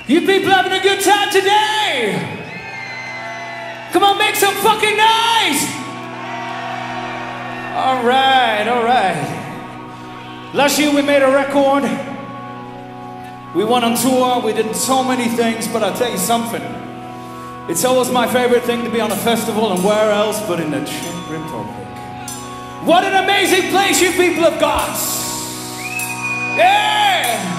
You people having a good time today? Come on, make some fucking noise! All right, all right. Last year we made a record. We went on tour, we did so many things, but I'll tell you something. It's always my favorite thing to be on a festival, and where else but in the Czech Republic. What an amazing place you people have got! Yeah!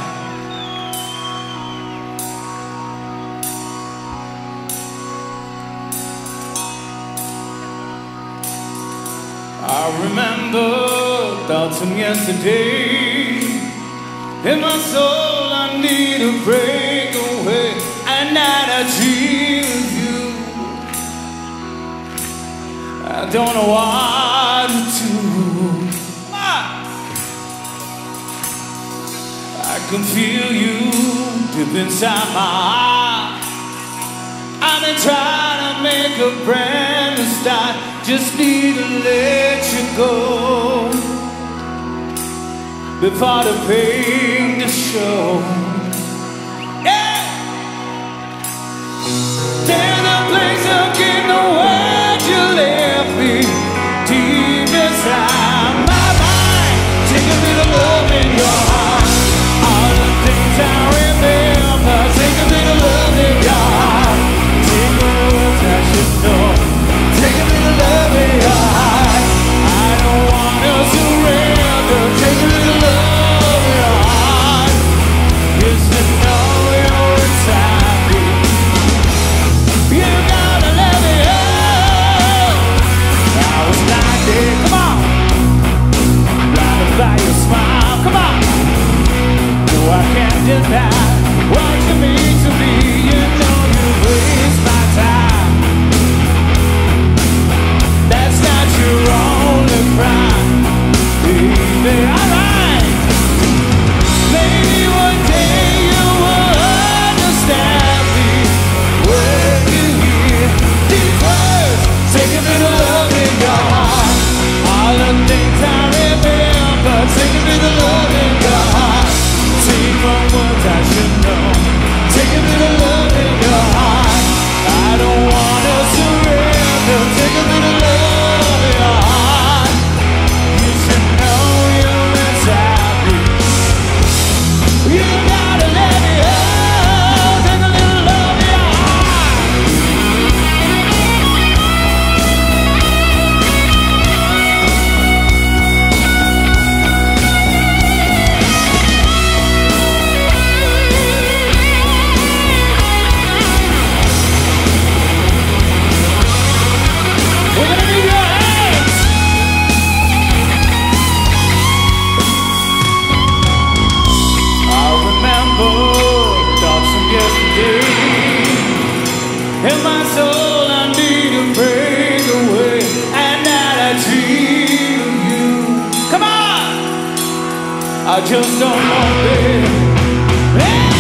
I remember thoughts from yesterday. In my soul I need a breakaway, and now I dream of you. I don't know what to do. I can feel you deep inside my heart. I've been trying to make a brand new start. Just need to let you go before the pain to show. Yeah! There's a place up in the world you left me, deep inside my mind. Take a little love in your heart. All the things I remember. Take a little love in your heart. Take the words I should know. Take a little love in your heart. I don't want to surrender. Take a little love in your heart. Just to know you're inside me. You gotta let me up. I was not there. Come on. Blinded by your smile. Come on. No, I can't deny what you mean to me. You know you waste my time. That's not your only crime, baby. Alright. Maybe one day you will understand me when you hear these words. Take a little love in your heart. All the things I remember. Take a little love in your heart. Take from words I should know. Take a little love in your heart. I don't wanna surrender. Take a little love in your heart. You should know you're inside me. You gotta let me out. Take a little love in your heart. We're gonna need your hands. I remember thoughts from yesterday. In my soul I need a breakaway, and now I dream of you. Come on! I just don't know, baby.